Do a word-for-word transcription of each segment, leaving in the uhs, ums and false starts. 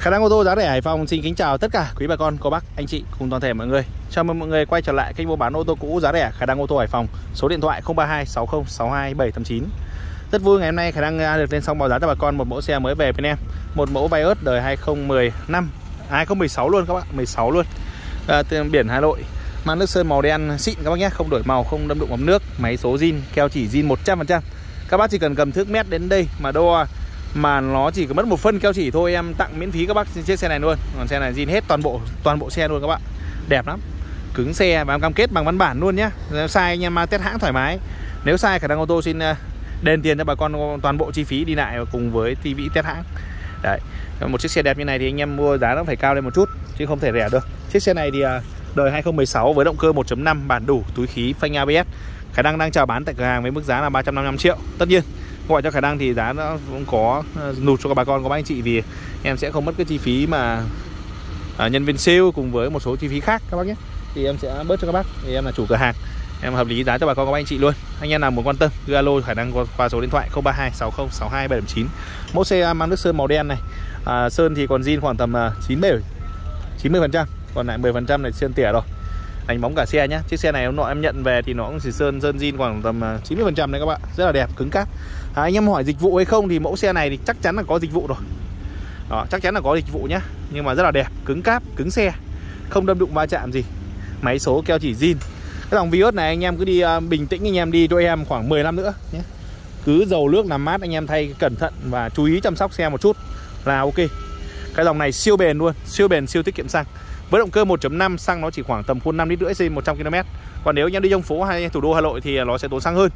Khả năng ô tô giá rẻ Hải Phòng xin kính chào tất cả quý bà con, cô bác, anh chị cùng toàn thể mọi người. Chào mừng mọi người quay trở lại kênh mua bán ô tô cũ giá rẻ Khả năng ô tô Hải Phòng. Số điện thoại không ba hai sáu không sáu hai bảy tám chín. Rất vui ngày hôm nay Khả năng được lên xong báo giá cho bà con một mẫu xe mới về bên em. Một mẫu Vios đời hai không một năm, hai không một sáu luôn các bạn, mười sáu luôn. À, biển Hà Nội, mang nước sơn màu đen xịn các bác nhé, không đổi màu, không đâm đụng ấm nước, máy số zin, keo chỉ zin một trăm phần trăm. Các bác chỉ cần cầm thước mét đến đây mà đo mà nó chỉ có mất một phân keo chỉ thôi, em tặng miễn phí các bác chiếc xe này luôn. Còn xe này zin hết toàn bộ toàn bộ xe luôn các bạn, đẹp lắm, cứng xe và em cam kết bằng văn bản luôn nhá. Sai anh em mang test hãng thoải mái, nếu sai Khả năng ô tô xin đền tiền cho bà con toàn bộ chi phí đi lại cùng với tivi test hãng. Đấy, một chiếc xe đẹp như này thì anh em mua giá nó phải cao lên một chút chứ không thể rẻ được. Chiếc xe này thì đời hai không một sáu với động cơ một chấm năm, bản đủ, túi khí, phanh a bê ét. Khả năng đang chào bán tại cửa hàng với mức giá là ba trăm năm mươi lăm triệu. Tất nhiên gọi cho Khả năng thì giá nó cũng có nụt cho các bà con, có bác anh chị, vì em sẽ không mất cái chi phí mà à, nhân viên sale cùng với một số chi phí khác các bác nhé, thì em sẽ bớt cho các bác, thì em là chủ cửa hàng, em hợp lý giá cho bà con, có bác anh chị luôn. Anh em nào muốn quan tâm cứ alo Khả năng qua số điện thoại không ba hai sáu không sáu hai bảy chín. Mẫu xe mang nước sơn màu đen này, à, sơn thì còn zin khoảng tầm chín mươi phần trăm, còn lại mười phần trăm này sơn tỉa rồi, đánh bóng cả xe nhé. Chiếc xe này hôm nọ em nhận về thì nó cũng chỉ sơn sơn zin khoảng tầm chín mươi phần trăm đấy các bạn, rất là đẹp, cứng cáp. À, anh em hỏi dịch vụ hay không thì mẫu xe này thì chắc chắn là có dịch vụ rồi. Đó, chắc chắn là có dịch vụ nhá, nhưng mà rất là đẹp, cứng cáp, cứng xe, không đâm đụng va chạm gì, máy số keo chỉ zin. Cái dòng Vios này anh em cứ đi uh, bình tĩnh, anh em đi cho em khoảng mười năm nữa nhé. Cứ dầu nước làm mát anh em thay cẩn thận và chú ý chăm sóc xe một chút là ok. Cái dòng này siêu bền luôn, siêu bền, siêu tiết kiệm xăng. Với động cơ một chấm năm, xăng nó chỉ khoảng tầm phun năm lít rưỡi trên một trăm ki lô mét. Còn nếu anh em đi trong phố hay thủ đô Hà Nội thì nó sẽ tốn xăng hơn.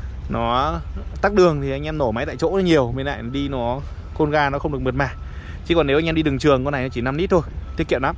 Nó tắc đường thì anh em nổ máy tại chỗ nhiều, bên lại đi nó khôn ga nó không được mượt mà. Chứ còn nếu anh em đi đường trường con này nó chỉ năm lít thôi, tiết kiệm lắm.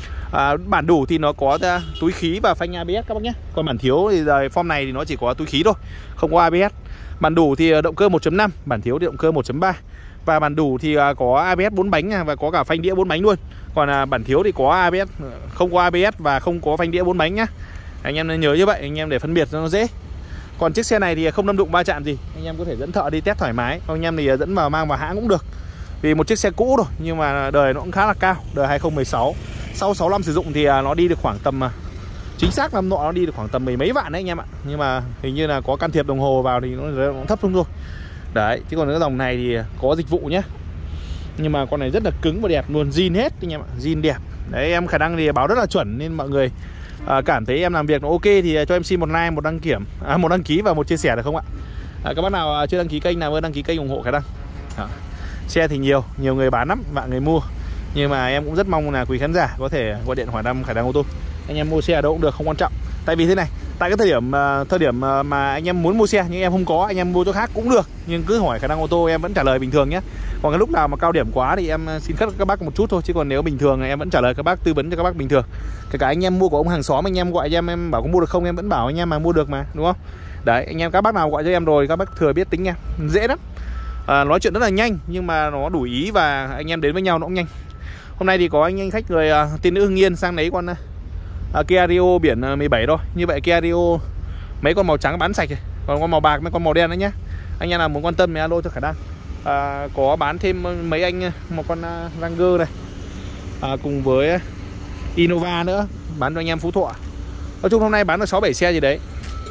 À, bản đủ thì nó có uh, túi khí và phanh a bê ét các bác nhé. Còn bản thiếu thì uh, form này thì nó chỉ có túi khí thôi, không có a bê ét. Bản đủ thì uh, động cơ một chấm năm, bản thiếu thì động cơ một chấm ba. Và bản đủ thì uh, có a bê ét bốn bánh và có cả phanh đĩa bốn bánh luôn. Còn uh, bản thiếu thì có a bê ét, không có a bê ét và không có phanh đĩa bốn bánh nhá. Anh em nên nhớ như vậy, anh em để phân biệt cho nó dễ. Còn chiếc xe này thì không đâm đụng va chạm gì, anh em có thể dẫn thợ đi test thoải mái. Anh em thì dẫn vào mang vào hãng cũng được, vì một chiếc xe cũ rồi nhưng mà đời nó cũng khá là cao, đời hai không một sáu. Sau sáu năm sử dụng thì nó đi được khoảng tầm, chính xác năm nọ nó đi được khoảng tầm mười mấy vạn đấy anh em ạ. Nhưng mà hình như là có can thiệp đồng hồ vào thì nó, nó thấp hơn thôi. Đấy, chứ còn cái dòng này thì có dịch vụ nhé. Nhưng mà con này rất là cứng và đẹp luôn, zin hết anh em ạ, zin đẹp. Đấy, em Khả năng thì báo rất là chuẩn nên mọi người à, cảm thấy em làm việc nó ok thì cho em xin một like, một đăng kiểm, à, một đăng ký và một chia sẻ được không ạ? À, các bác nào chưa đăng ký kênh nào ơn đăng ký kênh ủng hộ Khả năng. Đó. Xe thì nhiều, nhiều người bán lắm, vạn người mua. Nhưng mà em cũng rất mong là quý khán giả có thể gọi điện hỏi thăm Khả năng ô tô. Anh em mua xe ở đâu cũng được, không quan trọng. Tại vì thế này, tại cái thời điểm thời điểm mà anh em muốn mua xe nhưng em không có, anh em mua chỗ khác cũng được, nhưng cứ hỏi Khả năng ô tô em vẫn trả lời bình thường nhé. Còn cái lúc nào mà cao điểm quá thì em xin khất các bác một chút thôi, chứ còn nếu bình thường em vẫn trả lời các bác, tư vấn cho các bác bình thường. Kể cả anh em mua của ông hàng xóm, anh em gọi cho em em bảo có mua được không, em vẫn bảo anh em mà mua được mà, đúng không? Đấy, anh em các bác nào gọi cho em rồi các bác thừa biết tính em, dễ lắm. À, nói chuyện rất là nhanh nhưng mà nó đủ ý và anh em đến với nhau nó cũng nhanh. Hôm nay thì có anh anh khách người uh, tiên nữ Hưng Yên sang lấy con uh, Kia Rio biển uh, mười bảy thôi. Như vậy Kia Rio mấy con màu trắng bán sạch rồi, còn con màu bạc mấy con màu đen đấy nhá. Anh em nào muốn quan tâm thì alo cho Khả năng. Uh, có bán thêm mấy anh một con uh, Ranger này, uh, cùng với uh, Innova nữa, bán cho anh em Phú Thọ. Nói chung hôm nay bán được sáu bảy xe gì đấy.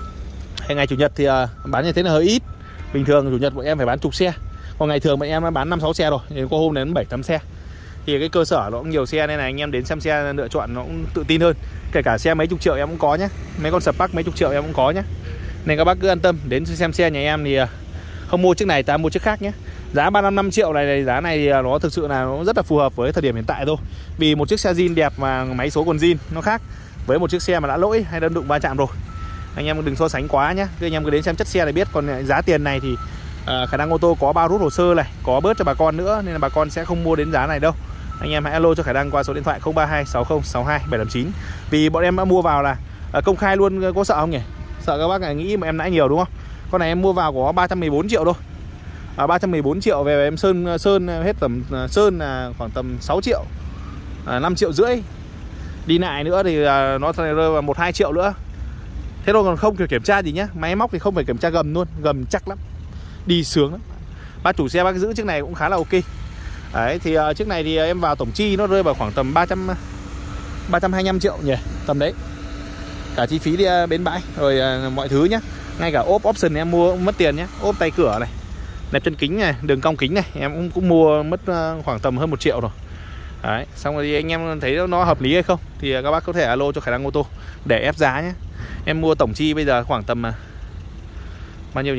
Ngày chủ nhật thì uh, bán như thế là hơi ít. Bình thường chủ nhật bọn em phải bán chục xe, còn ngày thường bọn em bán năm sáu xe rồi, thì có hôm đến bảy tám xe. Thì cái cơ sở nó cũng nhiều xe nên là anh em đến xem xe lựa chọn nó cũng tự tin hơn. Kể cả xe mấy chục triệu em cũng có nhé, mấy con Spark mấy chục triệu em cũng có nhé. Nên các bác cứ an tâm đến xem xe nhà em thì không mua chiếc này ta mua chiếc khác nhé. Giá ba trăm năm mươi lăm triệu này, này giá này nó thực sự là nó rất là phù hợp với thời điểm hiện tại thôi. Vì một chiếc xe zin đẹp mà máy số còn zin, nó khác với một chiếc xe mà đã lỗi hay đâm đụng va chạm rồi. Anh em đừng so sánh quá nhé, anh em cứ đến xem chất xe để biết. Còn giá tiền này thì à, Khả năng ô tô có bao rút hồ sơ này, có bớt cho bà con nữa, nên là bà con sẽ không mua đến giá này đâu. Anh em hãy alo cho Khả năng qua số điện thoại không ba hai sáu không sáu hai bảy tám chín. Vì bọn em đã mua vào là à, công khai luôn, có sợ không nhỉ? Sợ các bác là nghĩ mà em nãy nhiều đúng không? Con này em mua vào có ba trăm mười bốn triệu thôi. À, ba trăm mười bốn triệu về em sơn sơn hết tầm sơn là khoảng tầm sáu triệu, à, năm triệu rưỡi. Đi lại nữa thì à, nó rơi vào một hai triệu nữa. Thế thôi, còn không kiểu kiểm tra gì nhá. Máy móc thì không phải kiểm tra gầm luôn, gầm chắc lắm, đi sướng lắm. Bác chủ xe bác giữ chiếc này cũng khá là ok. Đấy thì uh, chiếc này thì em vào tổng chi nó rơi vào khoảng tầm ba trăm ba trăm hai mươi lăm triệu nhỉ, tầm đấy. Cả chi phí đi uh, bến bãi rồi uh, mọi thứ nhá. Ngay cả ốp option em mua cũng mất tiền nhé. Ốp tay cửa này, nẹp chân kính này, đường cong kính này em cũng, cũng mua mất uh, khoảng tầm hơn một triệu rồi. Đấy, xong rồi thì anh em thấy nó hợp lý hay không thì các bác có thể alo cho Khải Đăng ô tô để ép giá nhé. Em mua tổng chi bây giờ khoảng tầm uh, bao nhiêu nhỉ?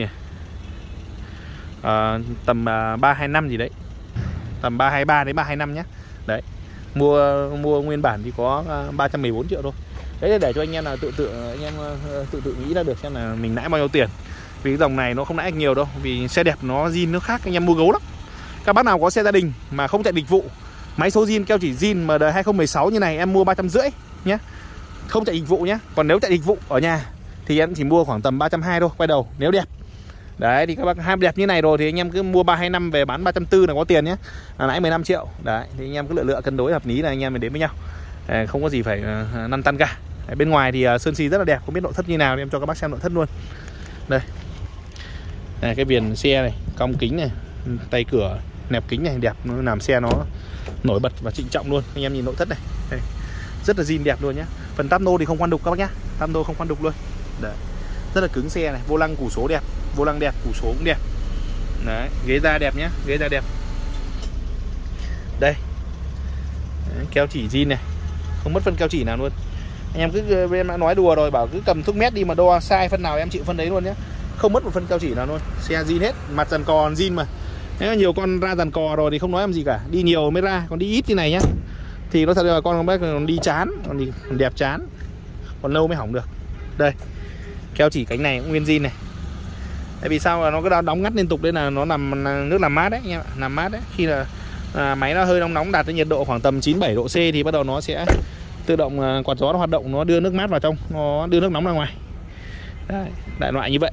Uh, tầm uh, ba hai năm gì đấy. Tầm ba hai ba đến ba hai năm nhé. Đấy. Mua mua nguyên bản thì có uh, ba trăm mười bốn triệu thôi. Đấy để cho anh em là tự tự anh em uh, tự tự nghĩ ra được xem là mình lãi bao nhiêu tiền. Vì cái dòng này nó không lãi nhiều đâu, vì xe đẹp nó zin nó khác, anh em mua gấu lắm. Các bác nào có xe gia đình mà không chạy dịch vụ, máy số zin keo chỉ zin mà đời hai không một sáu như này em mua ba trăm rưỡi nhé. Không chạy dịch vụ nhé. Còn nếu chạy dịch vụ ở nhà thì em chỉ mua khoảng tầm ba trăm hai mươi thôi, quay đầu nếu đẹp. Đấy thì các bác ham đẹp như này rồi thì anh em cứ mua ba hai năm về bán ba trăm tư mươi là có tiền nhé. Là lãi mười lăm triệu. Đấy thì anh em cứ lựa lựa cân đối hợp lý là anh em mình đến với nhau. À, không có gì phải uh, năn tăn cả. Đấy, bên ngoài thì uh, sơn xi rất là đẹp, không biết nội thất như nào thì em cho các bác xem nội thất luôn. Đây. Đây cái viền xe này, cong kính này, tay cửa, nẹp kính này đẹp, nó làm xe nó nổi bật và trịnh trọng luôn. Anh em nhìn nội thất này. Đây. Rất là zin đẹp luôn nhá. Phần táp nô thì không khoan đục các bác nhá. Táp nô không khoan đục luôn. Đấy. Rất là cứng xe này, vô lăng củ số đẹp, vô lăng đẹp, củ số cũng đẹp. Đấy, ghế da đẹp nhá, ghế da đẹp. Đây. Đấy, keo chỉ zin này. Không mất phân keo chỉ nào luôn. Anh em cứ em đã nói đùa rồi, bảo cứ cầm thước mét đi mà đo sai phân nào em chịu phân đấy luôn nhé. Không mất một phân keo chỉ nào luôn. Xe zin hết, mặt dàn cò zin mà. Nếu nhiều con ra dàn cò rồi thì không nói làm gì cả, đi nhiều mới ra, còn đi ít như này nhá thì nó thật là con bác còn đi chán, còn đi còn đẹp chán, còn lâu mới hỏng được. Đây, keo chỉ cánh này cũng nguyên zin này. Tại vì sao là nó cứ đóng ngắt liên tục đây là nó nằm nước làm mát đấy anh em ạ, làm mát đấy. Khi là à, máy nó hơi nóng nóng đạt tới nhiệt độ khoảng tầm chín mươi bảy độ C thì bắt đầu nó sẽ tự động à, quạt gió nó hoạt động, nó đưa nước mát vào trong, nó đưa nước nóng ra ngoài. Đấy, đại loại như vậy.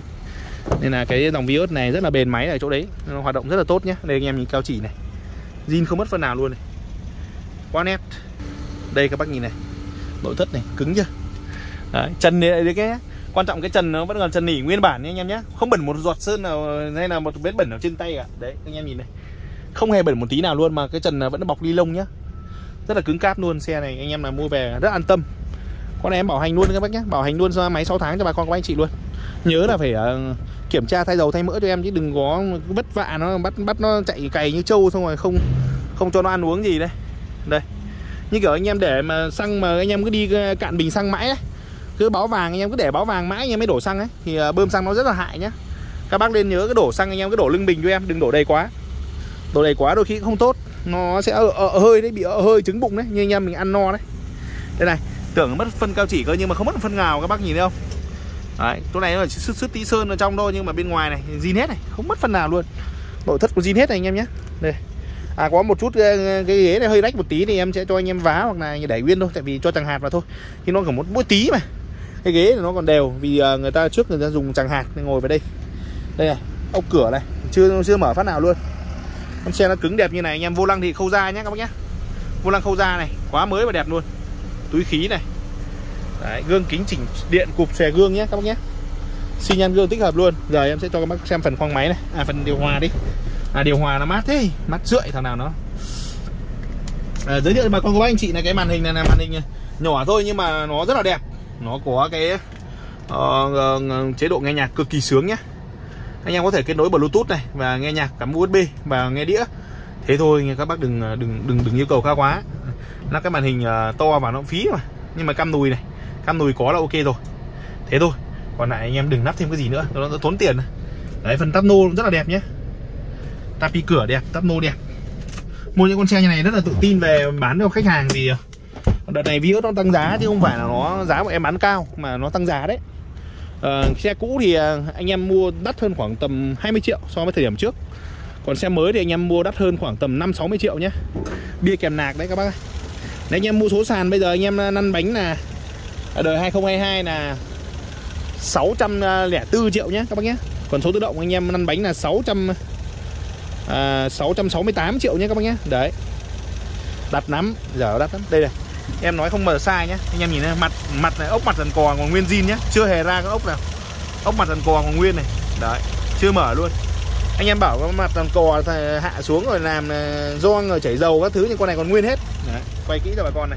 Nên là cái dòng Vios này rất là bền máy ở chỗ đấy, nó hoạt động rất là tốt nhé. Đây anh em nhìn keo chỉ này, zin không mất phân nào luôn này, quá nét. Đây các bác nhìn này, nội thất này cứng chưa. Đấy, trần này cái quan trọng cái trần nó vẫn còn trần nỉ nguyên bản nha anh em nhé, không bẩn một giọt sơn nào hay là một vết bẩn ở trên tay cả. Đấy anh em nhìn này, không hề bẩn một tí nào luôn, mà cái trần vẫn bọc ni lông nhá, rất là cứng cáp luôn. Xe này anh em là mua về rất an tâm. Con này em bảo hành luôn các bác nhé, bảo hành luôn ra máy sáu tháng cho bà con của anh chị luôn. Nhớ là phải uh, kiểm tra thay dầu thay mỡ cho em, chứ đừng có vất vả nó bắt bắt nó chạy cày như trâu xong rồi không không cho nó ăn uống gì. Đây đây như kiểu anh em để mà xăng mà anh em cứ đi cạn bình xăng mãi ấy, cứ báo vàng anh em cứ để báo vàng mãi anh em mới đổ xăng ấy thì uh, bơm xăng nó rất là hại nhá. Các bác nên nhớ cái đổ xăng anh em cứ đổ lưng bình cho em, đừng đổ đầy quá. Đổ đầy quá đôi khi cũng không tốt, nó sẽ ở, ở hơi đấy, bị ở hơi trứng bụng đấy, như anh em mình ăn no đấy. Đây này, tưởng mất phân cao chỉ cơ nhưng mà không mất phân nào, các bác nhìn thấy không? Đấy, chỗ này nó chỉ sứt sứt tí sơn ở trong thôi, nhưng mà bên ngoài này zin hết này, không mất phân nào luôn. Nội thất của zin hết này anh em nhé. Đây. À có một chút cái, cái ghế này hơi rách một tí thì em sẽ cho anh em vá hoặc là để nguyên thôi, tại vì cho chằng hạt vào thôi. Thì nó còn một mỗi tí mà. Cái ghế này nó còn đều vì người ta trước người ta dùng chằng hạt nên ngồi vào đây. Đây này, ốc cửa này, chưa chưa mở phát nào luôn. Con xe nó cứng đẹp như này anh em. Vô lăng thì khâu da nhé các bác nhé. Vô lăng khâu da này, quá mới và đẹp luôn. Túi khí này. Đấy, gương kính chỉnh điện cụp xòe gương nhé các bác nhé. Xi nhan gương tích hợp luôn. Giờ em sẽ cho các bác xem phần khoang máy này. À phần điều hòa đi. À điều hòa nó mát thế, mát rượi thằng nào nó. À, giới thiệu cho bà con cô bác anh chị này, cái màn hình này là màn hình nhỏ thôi nhưng mà nó rất là đẹp. Nó có cái uh, chế độ nghe nhạc cực kỳ sướng nhé. Anh em có thể kết nối Bluetooth này và nghe nhạc cắm u ét bê và nghe đĩa. Thế thôi các bác đừng đừng đừng đừng yêu cầu cao quá. Nó cái màn hình uh, to và nó phí mà. Nhưng mà cam đùi này, cam đùi có là ok rồi. Thế thôi. Còn lại anh em đừng lắp thêm cái gì nữa, nó, nó tốn tiền. Đấy, phần táp nô rất là đẹp nhé. Táp pi cửa đẹp, táp nô đẹp. Mua những con xe như này rất là tự tin về bán cho khách hàng, vì đợt này Vios nó tăng giá chứ không phải là nó giá của em bán cao mà nó tăng giá đấy. À, xe cũ thì anh em mua đắt hơn khoảng tầm hai mươi triệu so với thời điểm trước. Còn xe mới thì anh em mua đắt hơn khoảng tầm năm sáu mươi triệu nhé. Bia kèm nạc đấy các bác ơi. Đấy, anh em mua số sàn bây giờ anh em năn bánh là đời hai không hai hai là sáu trăm lẻ bốn triệu nhé các bác nhé. Còn số tự động anh em năn bánh là sáu trăm à, sáu trăm sáu mươi tám triệu nhé các bác nhé. Đấy, đắt lắm, giờ đắt lắm. Đây này, em nói không mở sai nhé. Anh em nhìn này, mặt mặt này, ốc mặt dàn cò còn nguyên zin nhé, chưa hề ra cái ốc nào. Ốc mặt dàn cò còn nguyên này. Đấy, chưa mở luôn. Anh em bảo có mặt làm cò hạ xuống rồi làm gioăng rồi chảy dầu các thứ, nhưng con này còn nguyên hết. Đấy, quay kỹ cho bà con này.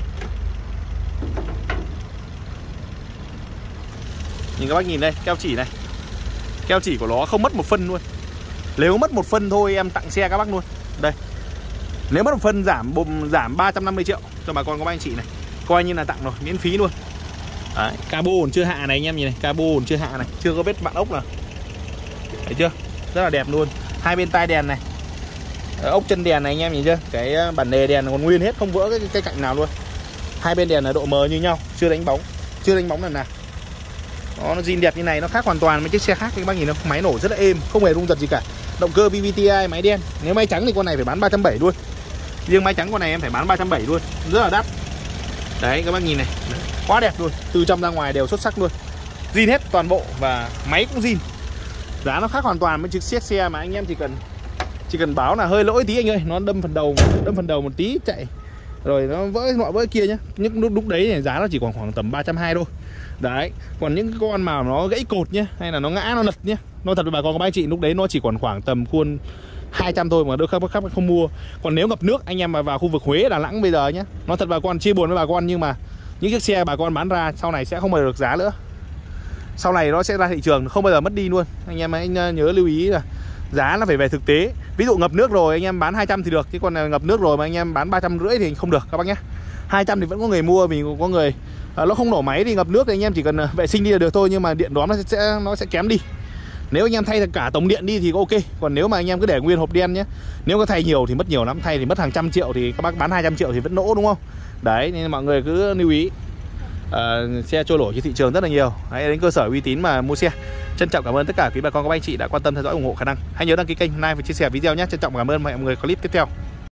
Nhìn các bác nhìn đây, keo chỉ này. Keo chỉ của nó không mất một phân luôn. Nếu mất một phân thôi em tặng xe các bác luôn. Đây. Nếu mất một phân giảm giảm ba trăm năm mươi triệu cho bà con các bác anh chị này. Coi như là tặng rồi, miễn phí luôn. Đấy, cabo còn chưa hạ này anh em nhìn này, cabo còn chưa hạ này, chưa có vết vặn ốc nào. Thấy chưa? Rất là đẹp luôn. Hai bên tai đèn này, ốc chân đèn này anh em nhìn chưa? Cái bản đề đèn còn nguyên hết, không vỡ cái, cái cạnh nào luôn. Hai bên đèn là độ mờ như nhau, chưa đánh bóng, chưa đánh bóng lần nào. Đó, nó zin đẹp như này, nó khác hoàn toàn với chiếc xe khác. Các bác nhìn nó máy nổ rất là êm, không hề rung giật gì cả. Động cơ vê vê tê i máy đen. Nếu máy trắng thì con này phải bán ba trăm bảy mươi luôn. Riêng máy trắng con này em phải bán ba trăm bảy mươi luôn, rất là đắt. Đấy các bác nhìn này, quá đẹp luôn, từ trong ra ngoài đều xuất sắc luôn. Zin hết toàn bộ và máy cũng zin. Giá nó khác hoàn toàn với chiếc chiếc xe mà anh em chỉ cần chỉ cần báo là hơi lỗi tí anh ơi, nó đâm phần đầu, đâm phần đầu một tí chạy rồi nó vỡ nọ vỡ kia nhá. Nhưng lúc lúc đấy thì giá nó chỉ còn khoảng tầm ba trăm hai mươi thôi. Đấy, còn những con mà nó gãy cột nhá, hay là nó ngã nó lật nhá, nó thật với bà con các anh chị, lúc đấy nó chỉ còn khoảng tầm khuôn hai trăm thôi mà đôi khác khác không mua. Còn nếu ngập nước anh em mà vào khu vực Huế, Đà Nẵng bây giờ nhá, nó thật bà con chia buồn với bà con, nhưng mà những chiếc xe bà con bán ra sau này sẽ không bao giờ được giá nữa. Sau này nó sẽ ra thị trường không bao giờ mất đi luôn. Anh em hãy nhớ lưu ý là giá nó phải về thực tế. Ví dụ ngập nước rồi anh em bán hai trăm thì được, chứ còn ngập nước rồi mà anh em bán ba trăm rưỡi thì không được các bác nhé. Hai trăm thì vẫn có người mua, vì có người à, nó không nổ máy thì ngập nước thì anh em chỉ cần vệ sinh đi là được thôi, nhưng mà điện đóm nó sẽ nó sẽ kém đi. Nếu anh em thay cả tổng điện đi thì ok. Còn nếu mà anh em cứ để nguyên hộp đen nhé, nếu có thay nhiều thì mất nhiều lắm, thay thì mất hàng trăm triệu, thì các bác bán hai trăm triệu thì vẫn nỗ đúng không? Đấy, nên mọi người cứ lưu ý. À, xe trôi nổi trên thị trường rất là nhiều. Hãy đến cơ sở uy tín mà mua xe. Trân trọng cảm ơn tất cả quý bà con các anh chị đã quan tâm theo dõi ủng hộ khả năng. Hãy nhớ đăng ký kênh, like và chia sẻ video nhé. Trân trọng cảm ơn mọi người clip tiếp theo.